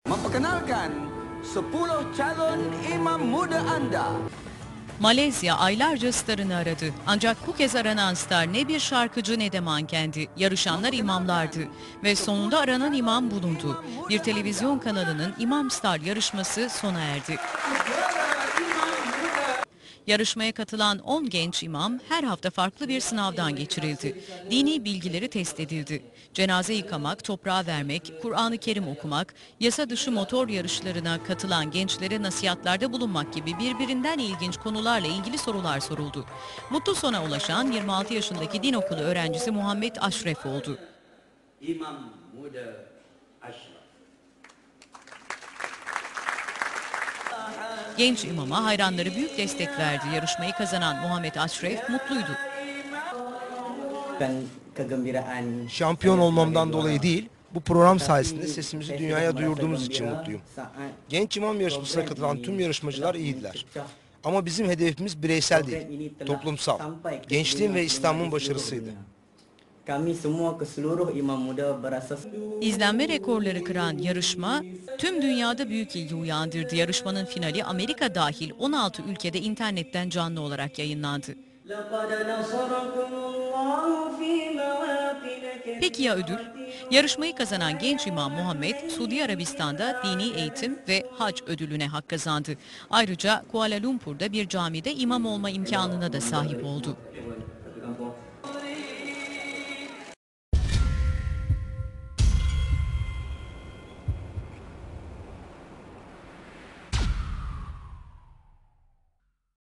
Memperkenalkan 10 calon imam muda anda. Malezya aylarca starını aradı. Ancak bu kez aranan star ne bir şarkıcı ne de mankendi. Yarışanlar imamlardı. Ve sonunda aranan imam bulundu. Bir televizyon kanalının İmam Star yarışması sona erdi. Yarışmaya katılan 10 genç imam her hafta farklı bir sınavdan geçirildi. Dini bilgileri test edildi. Cenaze yıkamak, toprağa vermek, Kur'an-ı Kerim okumak, yasa dışı motor yarışlarına katılan gençlere nasihatlarda bulunmak gibi birbirinden ilginç konularla ilgili sorular soruldu. Mutlu sona ulaşan 26 yaşındaki din okulu öğrencisi Muhammed Ashraf oldu. İmam muda Ashraf. Genç imama hayranları büyük destek verdi. Yarışmayı kazanan Muhammed Ashraf mutluydu. Şampiyon olmamdan dolayı değil, bu program sayesinde sesimizi dünyaya duyurduğumuz için mutluyum. Genç imam yarışmasına katılan tüm yarışmacılar iyiydiler. Ama bizim hedefimiz bireysel değil, toplumsal. Gençliğin ve İslam'ın başarısıydı. İzlenme rekorları kıran yarışma tüm dünyada büyük ilgi uyandırdı. Yarışmanın finali Amerika dahil 16 ülkede internetten canlı olarak yayınlandı. Peki ya ödül? Yarışmayı kazanan genç imam Muhammed, Suudi Arabistan'da dini eğitim ve hac ödülüne hak kazandı. Ayrıca Kuala Lumpur'da bir camide imam olma imkanına da sahip oldu.